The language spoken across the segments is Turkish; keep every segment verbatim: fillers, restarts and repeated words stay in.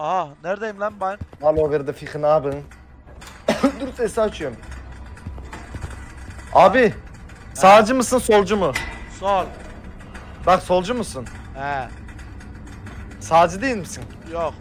Aha neredeyim lan ben? Hallo werde fichen abin. Dur sesi açıyorum. Abi sağcı mısın solcu mu? Sol. Bak solcu musun? He. Sağcı değil misin? Yok.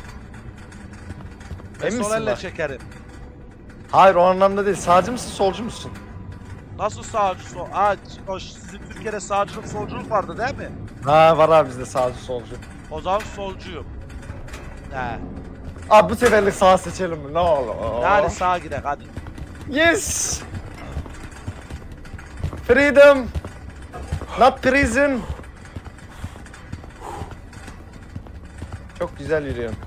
Ben Emin sol misin elle bak? çekerim. Hayır o anlamda değil. Sağcı mısın solcu musun? Nasıl sağcı sol? Aa, o sizin Türkiye'de sağcılık solculuk vardı değil mi? Ha var abi bizde sağcı solcu. O zaman solcuyum. He. Abi bu seferlik sağ seçelim mi? Ne olur? Hadi sağa gidelim hadi. Yes! Freedom! Not prison! Çok güzel yürüyorsun.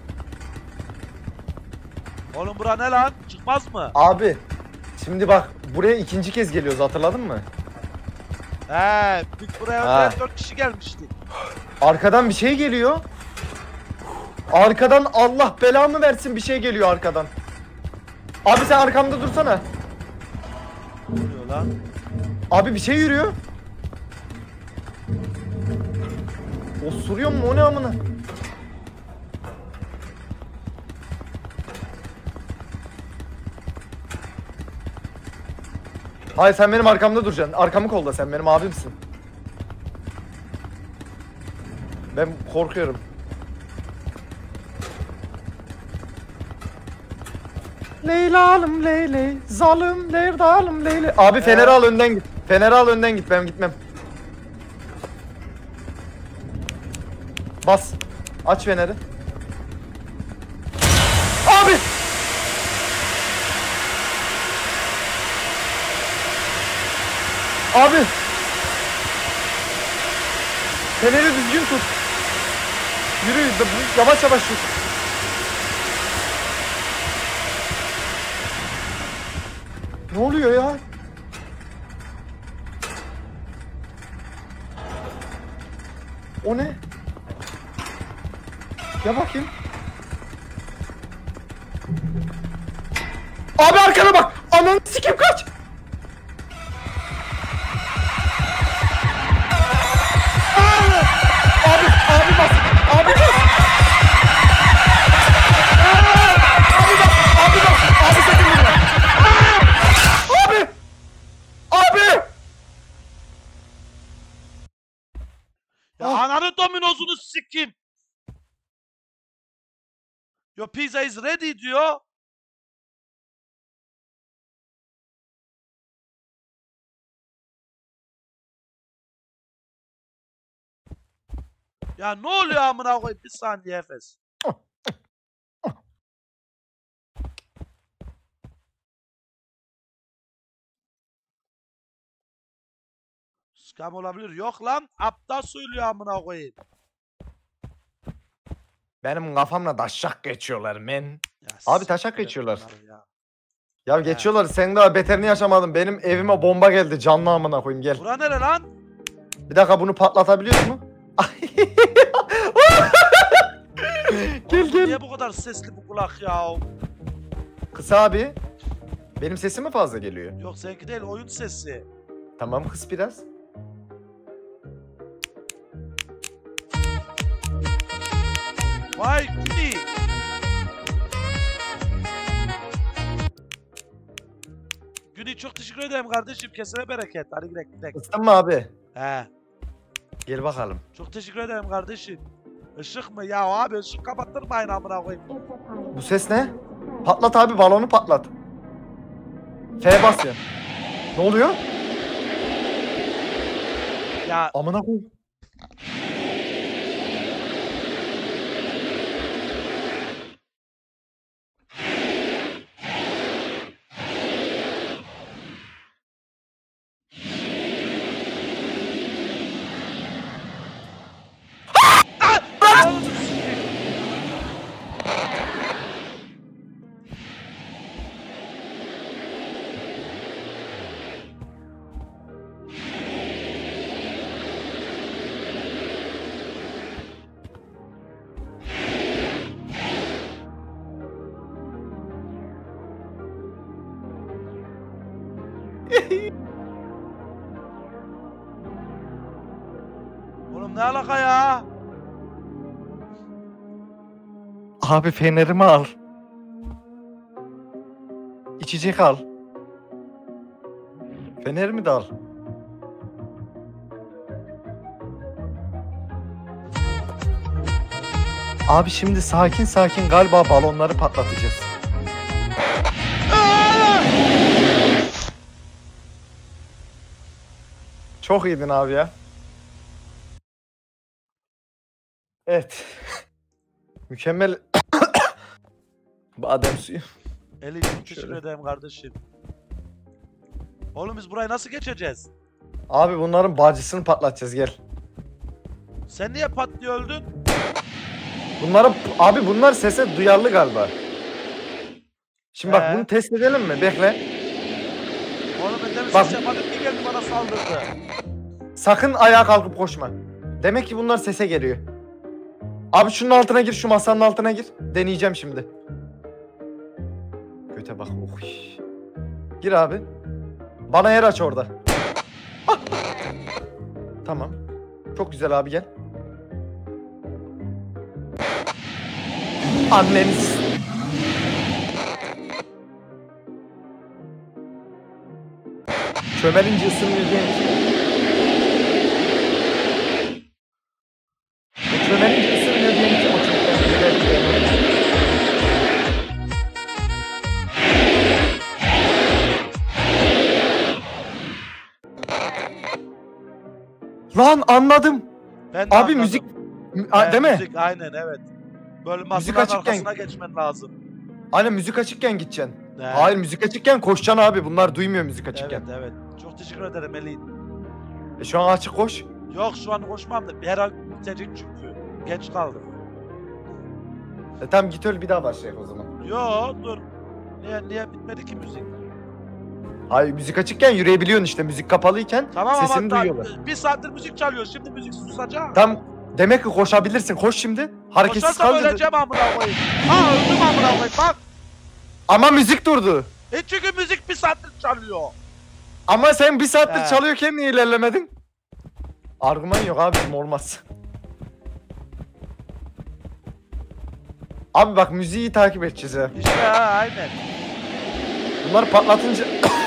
Oğlum bura ne lan? Çıkmaz mı? Abi şimdi bak buraya ikinci kez geliyoruz hatırladın mı? He. Biz buraya Ha. önce dört kişi gelmiştik. Arkadan bir şey geliyor. Arkadan Allah belamı versin bir şey geliyor arkadan. Abi sen arkamda dursana. Ne oluyor lan? Abi bir şey yürüyor. Osuruyor mu o ne amına? Hayır sen benim arkamda duracaksın. Arkamı kolla sen benim abimsin. Ben korkuyorum. Leylalım leyley, zalim lerdalım leyley. Abi feneri al önden git. Feneri al önden git ben gitmem. Bas. Aç feneri. Abi! Abi! Feneri düzgün tut. Yürü, yavaş yavaş yürü. Ne oluyor ya? O ne? Ya bakayım. Abi arkana bak. Ananı sikim kaç. Abi, abi, abi bas. Abi bas. Abi bas, abi bas. Abi sakın vurma. Abi. Abi. Ya Ah. ananı dominozunu sikim. Your pizza is ready diyor. Ya ne oluyor amına koyayım? Bir saniye Efes. Scam olabilir. Yok lan. Aptal söylüyor amına koyayım. Benim kafamla taşak geçiyorlar men. Ya Abi siktir taşak et geçiyorlar. bunları Ya. Ya geçiyorlar. Sen daha beterini yaşamadın. Benim evime bomba geldi. Canlı amına koyayım gel. Bura nere lan? Bir dakika bunu patlatabiliyor mu? Gel Oğlum gel. Niye bu kadar sesli bu kulak ya? Kısa abi. Benim sesim mi fazla geliyor? Yok seninki değil oyun sesi. Tamam kıs biraz. Vay Güney. Güney çok teşekkür ederim kardeşim. Kesene bereket. Hadi gidelim gidelim. Kıstın mı abi? He. Gel bakalım. Çok teşekkür ederim kardeşim. Işık mı? Ya abi ışık kapattırmayın amına koyayım. Bu ses ne? Patlat abi balonu patlat. F bas ya. Ne oluyor? Ya Amına koyayım. oğlum ne alaka ya? Abi fenerimi al. İçecek al. Fenerimi de al. Abi şimdi sakin sakin galiba balonları patlatacağız. Çok iyiydin abi ya. Evet. Mükemmel. Badem suyu. Eli çok teşekkür Şöyle. ederim kardeşim. Oğlum biz burayı nasıl geçeceğiz? Abi bunların bacısını patlatacağız gel. Sen niye pat diye öldün? Bunları abi bunlar sese duyarlı galiba. Şimdi bak He. bunu test edelim mi? Bekle. Oğlum ben demin Bak- ses yapmadım ki geldi bana saldırdı. Sakın ayağa kalkıp koşma. Demek ki bunlar sese geliyor. Abi şunun altına gir, şu masanın altına gir. Deneyeceğim şimdi. Göte bak. Oh. Gir abi. Bana yer aç orada. Ah! Tamam. Çok güzel abi gel. Anneniz. Çömelince ısınmıyor diye bir şey. O çömelince ısınmıyor diye bir şey. O çocuklar. Lan anladım. Ben de Abi anladım. müzik Mü- a- He, değil mi? Müzik aynen evet. Böyle masanın açıkken- arkasına geçmen lazım. Aynen müzik açıkken gideceksin. He. Hayır müzik açıkken koşacaksın abi. Bunlar duymuyor müzik Evet açıkken. evet. Çok teşekkür ederim Melih. E şu an açık koş. Yok şu an koşmam da her an bitecek çünkü. Geç kaldım. E tamam git öl bir daha başlayalım o zaman. Yo dur. Niye niye bitmedi ki müzik? Hayır müzik açıkken yürüyebiliyorsun işte. Müzik kapalıyken Tamam sesini ama daha duyuyorlar. bir saattir müzik çalıyor. Şimdi müzik susacak. Tam demek ki koşabilirsin. Koş şimdi. Hareketsiz Koşarsam kalınca. öleceğim amına koyayım. Ha öldüm amına koyayım bak. Ama müzik durdu. E çünkü müzik bir saattir çalıyor. Ama sen bir saattir He. çalıyorken niye ilerlemedin? Argüman yok abicim olmaz. Abi bak müziği takip edeceğiz ha. İşte ha aynen. Bunları patlatınca...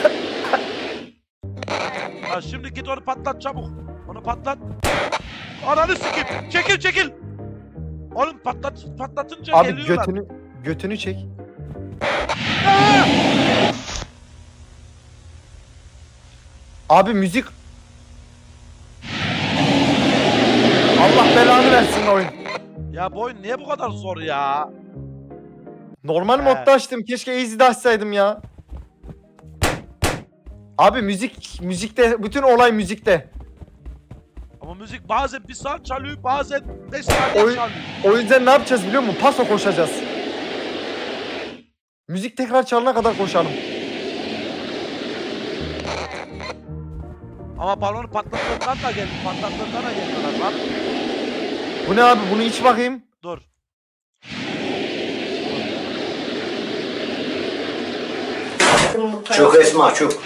Ha şimdi git onu patlat çabuk. Onu patlat. Ananı sikeyim. Çekil çekil. Oğlum patlat patlatınca Abi geliyorlar. götünü götünü çek. Aa! Abi müzik... Allah belanı versin oyun. Ya bu oyun niye bu kadar zor ya? Normal He. modda açtım. Keşke easy'de açsaydım ya. Abi müzik, müzikte, bütün olay müzikte. Ama müzik bazen bir saat çalıyor, bazen beş saniye Oy- çalıyor. O yüzden ne yapacağız biliyor musun? Paso koşacağız. Müzik tekrar çalana kadar koşalım. Ama balonu patlattığından da geldi, patlattığından da geliyorlar lan. Bu ne abi? Bunu iç bakayım. Dur. Çok Esma çok.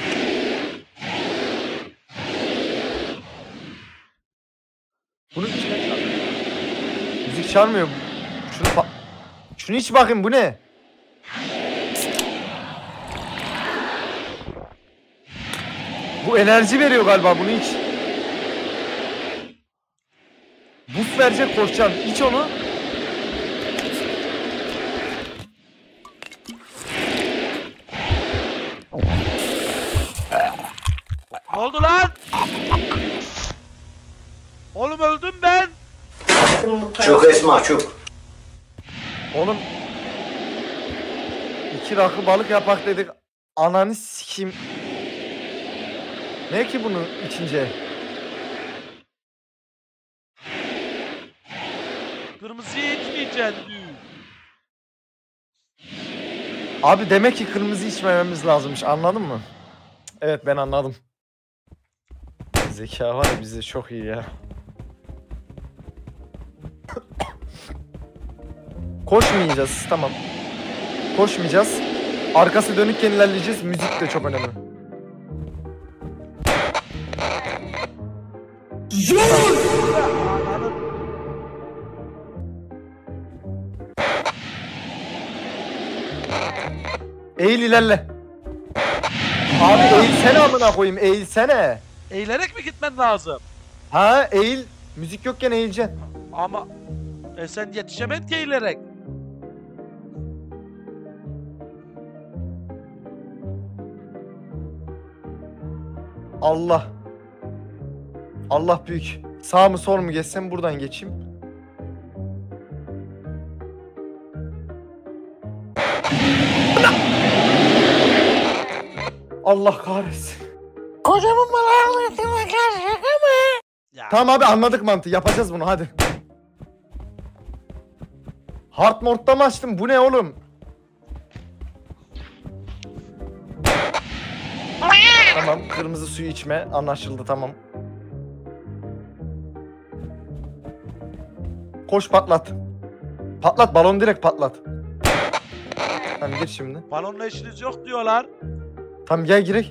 Bunu iç. Müzik çalmıyor. Şunu pa- Şunu iç bakayım bu ne? Bu enerji veriyor galiba bunu iç. Buz verecek koşacaksın. İç onu. Ne oldu lan? Oğlum öldüm ben. Çok Esma çok. Oğlum iki rakı balık yapak dedik. Ananı sikeyim. Ne ki bunu içince? Kırmızıyı içmeyeceksin diyor. Abi demek ki kırmızı içmememiz lazımmış. Anladın mı? Evet ben anladım. Zeka var ya bizde çok iyi ya. Koşmayacağız tamam. Koşmayacağız. Arkası dönükken ilerleyeceğiz. Müzik de çok önemli. Ananı- Eğil ilerle. Abi eğilsene amına koyayım, eğilsene. Eğilerek mi gitmen lazım? Ha eğil. Müzik yokken eğileceksin. Ama e sen yetişemedin ki eğilerek. Allah. Allah büyük. Sağ mı sol mu geçsem buradan geçeyim. Allah kahretsin. Kocamın bana anlatımı şaka mı? Ya. Tamam abi anladık mantığı. Yapacağız bunu hadi. Hard modda mı açtım? Bu ne oğlum? Tamam kırmızı suyu içme. Anlaşıldı tamam. Koş patlat. Patlat balonu direkt patlat. Tamam gir şimdi. Balonla işiniz yok diyorlar. Tamam gel girek.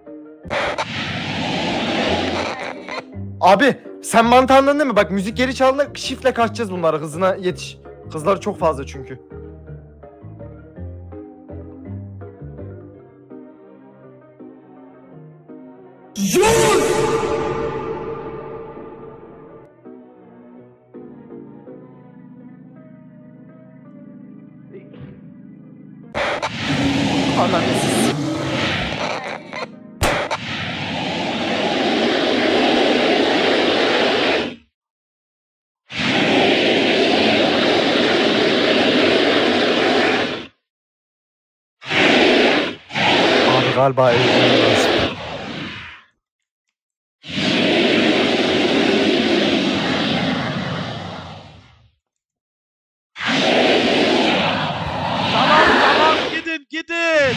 Abi sen mantığı anladın değil mi? Bak müzik geri çaldığında shiftle kaçacağız bunları. Hızına yetiş. Hızları çok fazla çünkü. Ananı s- Abi galiba eğlenmem lazım. Tamam tamam gidin gidin.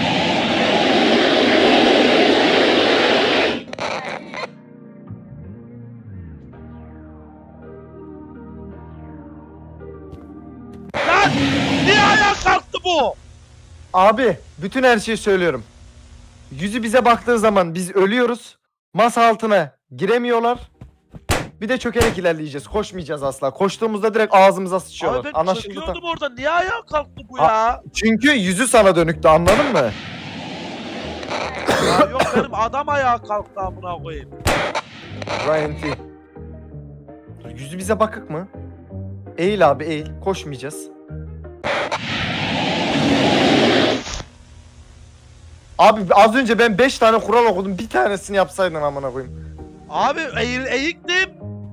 Lan niye ayağa kalktı bu? Abi bütün her şeyi söylüyorum. Yüzü bize baktığı zaman biz ölüyoruz. Masa altına giremiyorlar. Bir de çökerek ilerleyeceğiz. Koşmayacağız asla. Koştuğumuzda direkt ağzımıza sıçıyorlar. Abi ben Anlaşıldı. çöküyordum Tamam. orada. Niye ayağa kalktı bu ya? Çünkü yüzü sana dönüktü anladın mı? Ya yok benim adam ayağa kalktı amına koyayım. Ryan T. Yüzü bize bakık mı? Eğil abi eğil. Koşmayacağız. Abi az önce ben beş tane kural okudum. Bir tanesini yapsaydın amına koyayım. Abi eğil eğiktim.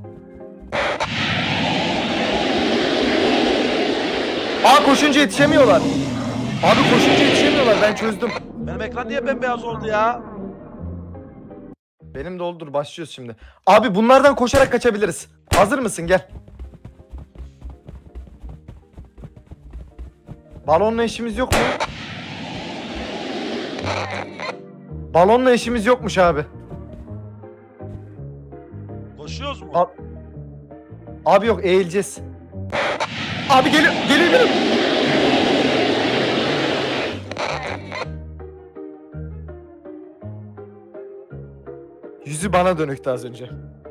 Aa koşunca yetişemiyorlar. Abi koşunca yetişemiyorlar. Ben çözdüm. Benim ekran niye bembeyaz oldu ya? Benim de oldur. Başlıyoruz şimdi. Abi bunlardan koşarak kaçabiliriz. Hazır mısın? Gel. Balonla işimiz yok mu? Balonla işimiz yokmuş abi. Koşuyoruz mu? A- Abi yok eğileceğiz. Abi geliyor geliyor geliyor. Yüzü bana dönüktü az önce.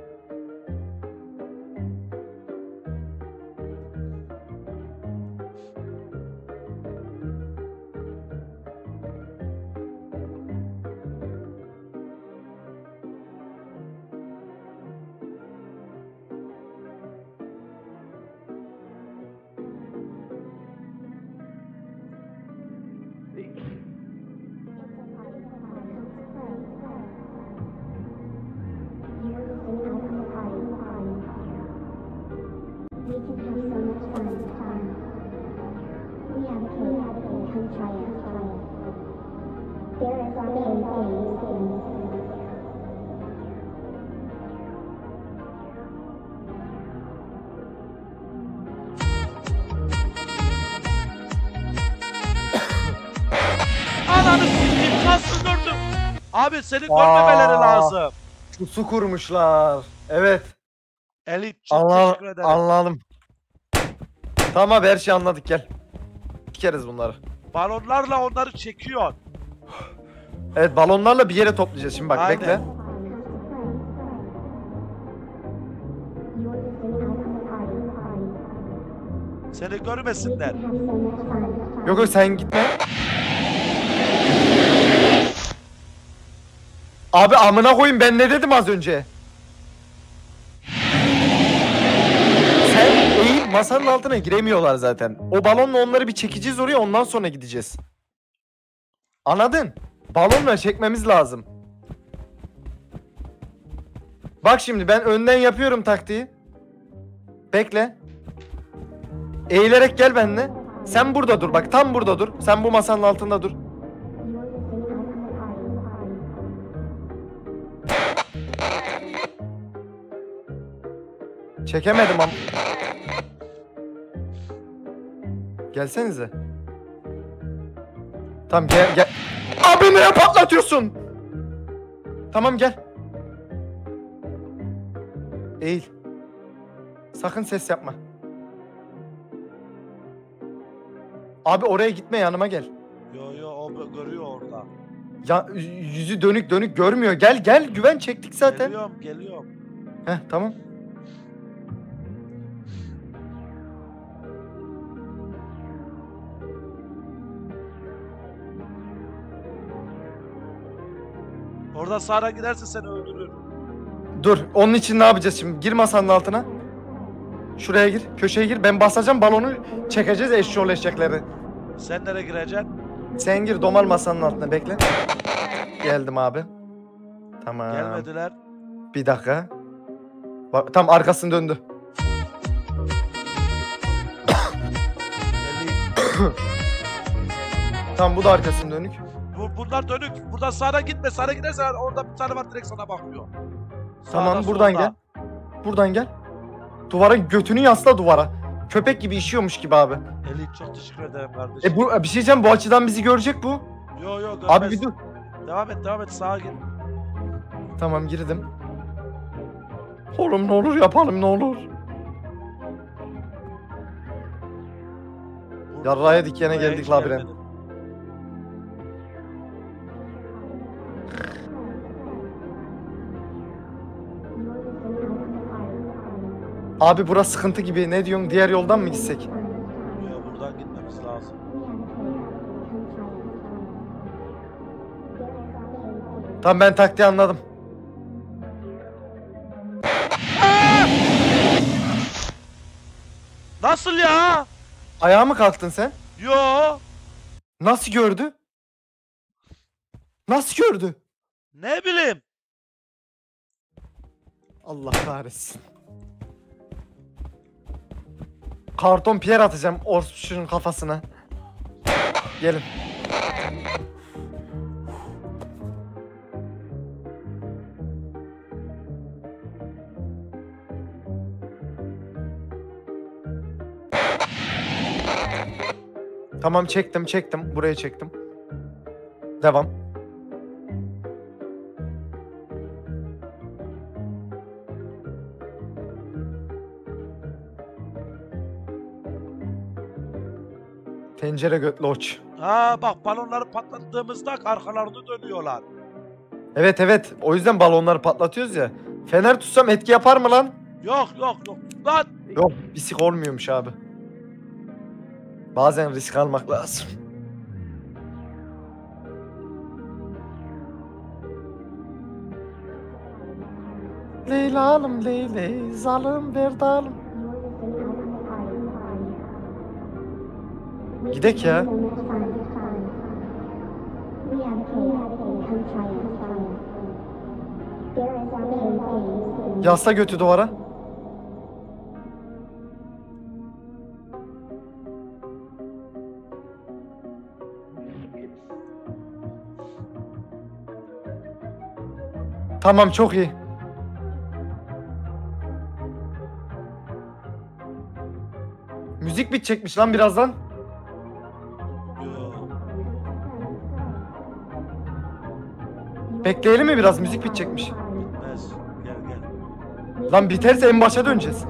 Ananı s**eyim nasıl gördüm? Abi seni görmemeleri Aa. lazım. Pusu kurmuşlar. Evet. Elit çok Anla teşekkür ederim. anladım. Tamam abi her şeyi anladık gel. Dikeriz bunları. Balonlarla onları çekiyor. Evet balonlarla bir yere toplayacağız şimdi bak Aynen. bekle. Seni görmesinler. Yok yok sen gitme. Abi amına koyayım ben ne dedim az önce? Sen eğil masanın altına giremiyorlar zaten. O balonla onları bir çekeceğiz oraya ondan sonra gideceğiz. Anladın? Balonla çekmemiz lazım. Bak şimdi ben önden yapıyorum taktiği. Bekle. Eğilerek gel benimle. Sen burada dur bak tam burada dur. Sen bu masanın altında dur. Çekemedim am. Gelsenize. Tamam gel gel. Abi neye patlatıyorsun? Tamam gel. Eğil. Sakın ses yapma. Abi oraya gitme yanıma gel. Yo yo o görüyor orada. Ya yüzü dönük dönük görmüyor. Gel gel güven çektik zaten. Geliyorum geliyorum. Heh tamam. Orada Sara giderse seni öldürür. Dur onun için ne yapacağız şimdi? Gir masanın altına. Şuraya gir. Köşeye gir. Ben basacağım balonu çekeceğiz eşşoğlu eşekleri. Sen nereye gireceksin? Sen gir domar masanın altına bekle. Geldim abi. Tamam. Gelmediler. Bir dakika. Bak, tam arkasını döndü. Tamam bu da arkasını dönük. Bu, bunlar dönük. Buradan Sara gitme. Sara giderse orada bir tane var direkt sana bakıyor. Tamam Sağda, buradan solda. gel. Buradan gel. Duvarın götünü yasla duvara. Köpek gibi işiyormuş gibi abi. Eli çok teşekkür ederim kardeşim. E bu bir şey diyeceğim bu açıdan bizi görecek bu. Yo yo görmez. Abi bir dur. Devam et devam et sağa gir. Tamam girdim. Oğlum ne olur yapalım ne olur. Yarraya dikene Buraya geldik hiç labirent. gelmedin. Abi burası sıkıntı gibi. Ne diyorsun? Diğer yoldan mı gitsek? Yo, buradan gitmemiz lazım. Tamam ben taktiği anladım. Nasıl ya? Ayağa mı kalktın sen? Yo. Nasıl gördü? Nasıl gördü? Ne bileyim. Allah kahretsin. Karton piyer atacağım Orçun'un kafasına. Gelin. Tamam çektim çektim. Buraya çektim. Devam. Tencere götlü oç. Ha bak balonları patlattığımızda arkalarını dönüyorlar. Evet evet. O yüzden balonları patlatıyoruz ya. Fener tutsam etki yapar mı lan? Yok yok yok. Lan. Yok. Bisik olmuyormuş abi. Bazen risk almak lazım. Leylalım leyley, zalim berdalım. Gidek ya. Yasla götü duvara. Tamam çok iyi. Müzik bitecekmiş lan birazdan. Yo. Bekleyelim mi biraz müzik bitecekmiş. Bitmez. Gel gel. Lan biterse en başa döneceğiz.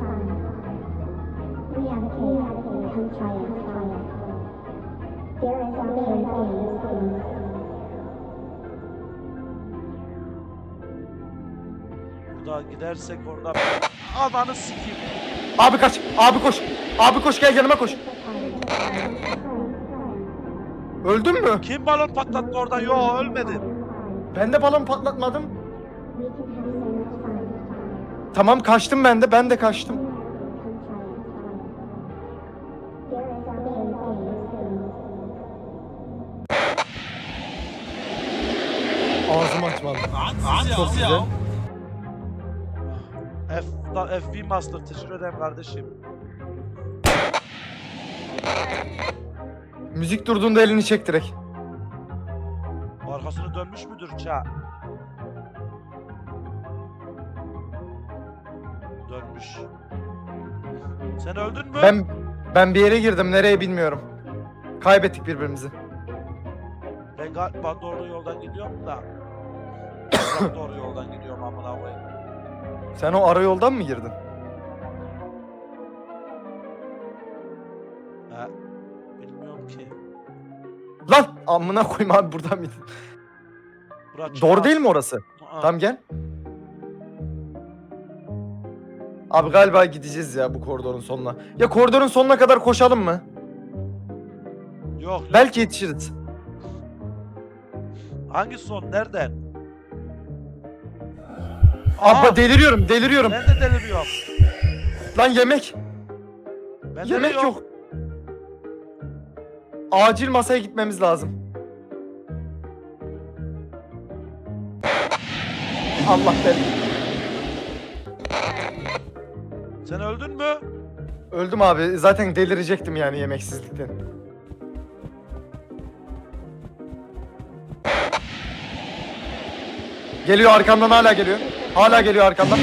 Burada gidersek orada ananı sikeyim. Abi kaç. Abi koş. Abi koş gel yanıma koş. Öldün mü? Kim balon patlattı orada? Yo, ölmedim. Ben de balon patlatmadım. Tamam kaçtım ben de. Ben de kaçtım. Ağzımı açmadım. Çok güzel. F, da, F B Master, teşekkür ederim kardeşim. Müzik durduğunda elini çek direkt. Arkasını dönmüş müdür ça? Dönmüş. Sen öldün mü? Ben ben bir yere girdim. Nereye bilmiyorum. Kaybettik birbirimizi. Ben galiba doğru yoldan gidiyorum da. Ben doğru yoldan gidiyorum amına koyayım. Sen o ara yoldan mı girdin? He. Bilmiyorum ki. Lan amına koyayım abi buradan mıydın? Bura Doğru değil mi orası? Aa. Tamam gel. Abi galiba gideceğiz ya bu koridorun sonuna. Ya koridorun sonuna kadar koşalım mı? Yok, yok. Belki yetişiriz. Hangi son? Nereden? Aa, Abla deliriyorum, deliriyorum. ben de deliriyorum. Lan yemek. Ben Yemek deliriyorum. yok. Acil masaya gitmemiz lazım. Allah belanı. Sen öldün mü? Öldüm abi. Zaten delirecektim yani yemeksizlikten. Geliyor arkamdan, hala geliyor. Hala geliyor arkamdan.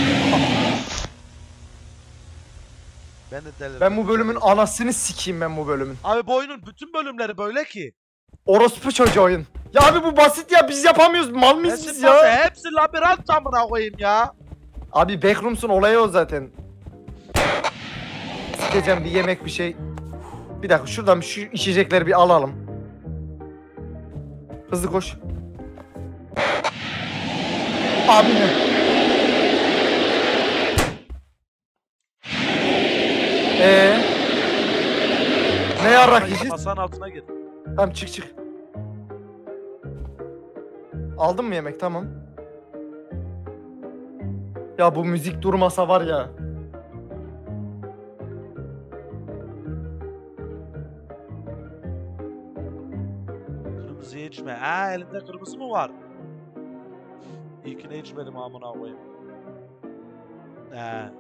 Ben de delirdim. Ben bu bölümün anasını sikeyim ben bu bölümün. Abi bu oyunun bütün bölümleri böyle ki. Orospu çocuğu oyun. Ya abi bu basit ya, biz yapamıyoruz. Mal mıyız biz Hepsi, ya? hepsi labirent amına koyayım ya. Abi Backrooms'un olayı o zaten. Sikeceğim bir yemek bir şey. Bir dakika şuradan şu içecekleri bir alalım. Hızlı koş. Abi ne? Eee? Ne yarrak yiyeceğiz? Masanın altına gir. Tamam çık çık. Aldın mı yemek? Tamam. Ya bu müzik durmasa var ya. Kırmızıyı içme. Aa, elimde kırmızı mı var? İyi ki ne içmedim amına koyayım. He.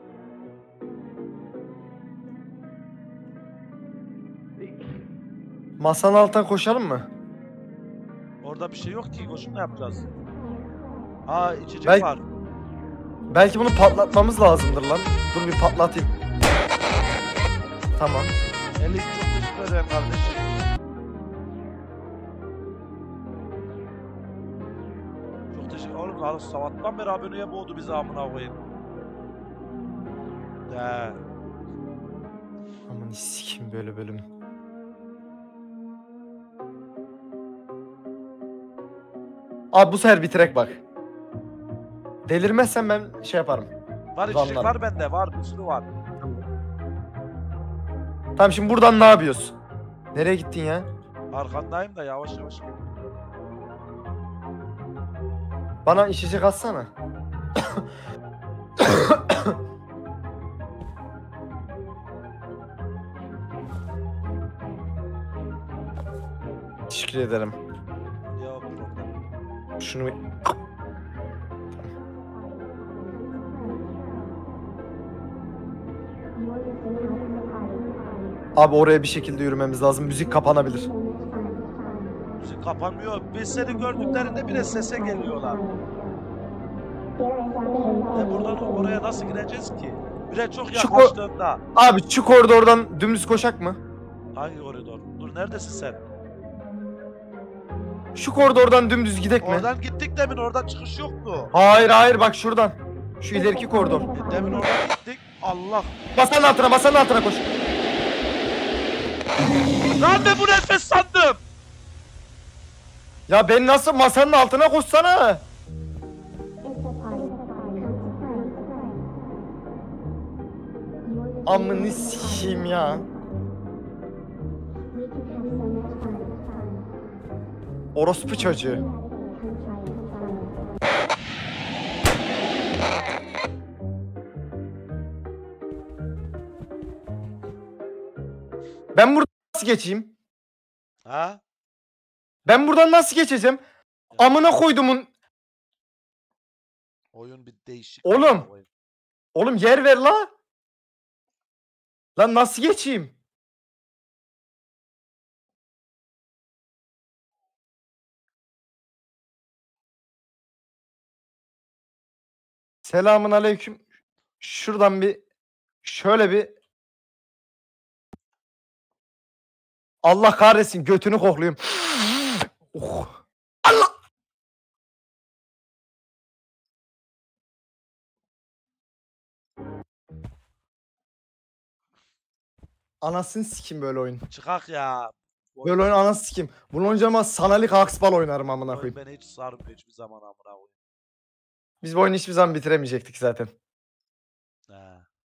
Masanın altından koşalım mı? Orada bir şey yok ki. Koşun ne yapacağız? Aa, içecek Belki- var. Belki bunu patlatmamız lazımdır lan. Dur bir patlatayım. Tamam. elli iki çok teşekkür ederim kardeşim. Çok teşekkür ederim. Oğlum sabahtan beri aboneye boğdu bizi amına koyayım. He. Aman sikim böyle bölüm. Abi bu sefer bitirek bak. Delirmezsen ben şey yaparım. Var içecek Vallahi. var bende. Var bir sürü var. Tamam şimdi buradan ne yapıyoruz? Nereye gittin ya? Arkandayım da yavaş yavaş gel. Bana içecek atsana. Teşekkür ederim. Ya problem. Şunu bir... Abi oraya bir şekilde yürümemiz lazım. Müzik kapanabilir. Müzik kapanmıyor. Biz seni gördüklerinde bile sese geliyorlar. E buradan oraya nasıl gideceğiz ki? Bire çok Şu ko- yaklaştığında. Abi şu koridordan dümdüz koşak mı? Hangi koridor? Dur neredesin sen? Şu koridordan dümdüz gidek mi? Oradan gittik demin, oradan çıkış yoktu. Hayır hayır bak şuradan. Şu ileriki koridor. E, demin oradan gittik. Allah. Masanın altına masanın altına koş. Lan ben bu nefes sandım. Ya ben nasıl masanın altına koşsana? Amını sikeyim ya. Orospu çocuğu. Ben buradan nasıl geçeyim? Ha? Ben buradan nasıl geçeceğim? Amına koydumun. Oyun bir değişik. Oğlum. Oğlum yer ver la. Lan nasıl geçeyim? Selamun aleyküm. Şuradan bir şöyle bir Allah kahretsin götünü koklayayım. Oh. Allah. Anasını sikim böyle oyun. Çıkak ya. Böyle oyun anasını sikim. Bunu oynayacağıma Sanalik Haksbal oynarım amına Oyun koyayım. beni hiç sarmıyor hiçbir zaman amına koyayım. Biz bu oyunu hiçbir zaman bitiremeyecektik zaten.